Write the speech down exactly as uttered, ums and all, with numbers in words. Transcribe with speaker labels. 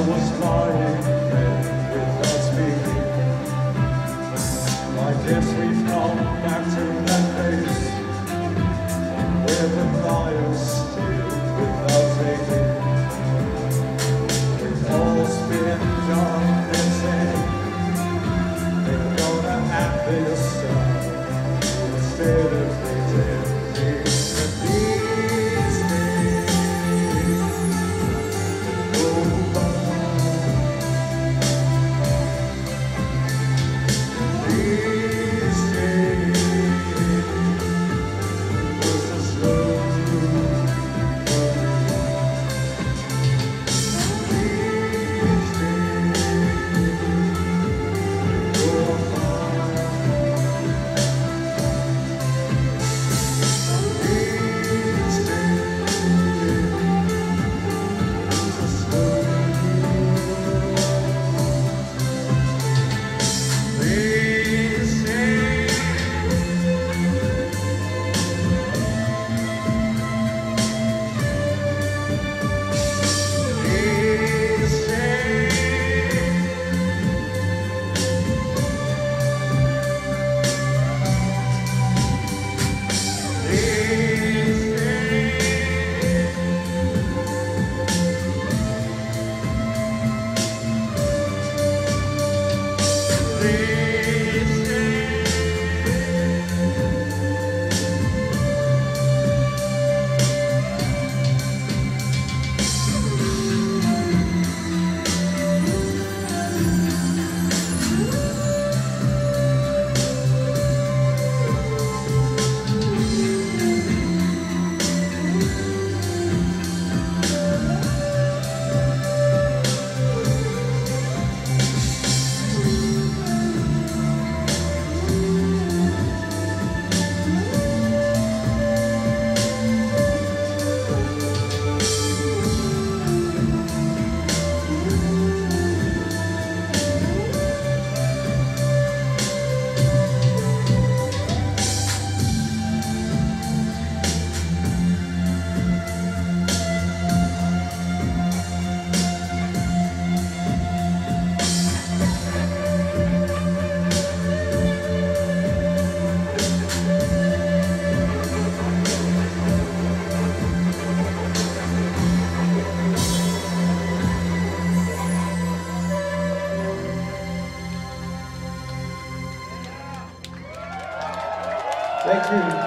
Speaker 1: was lying there without speaking. I guess we've come back to that place where the fires steal without taking. When all's been done and said, they're gonna have this stuff instead of pretending. These days go by. These days was a slow burn. These days go by. These days was a slow burn. These days These Thank you.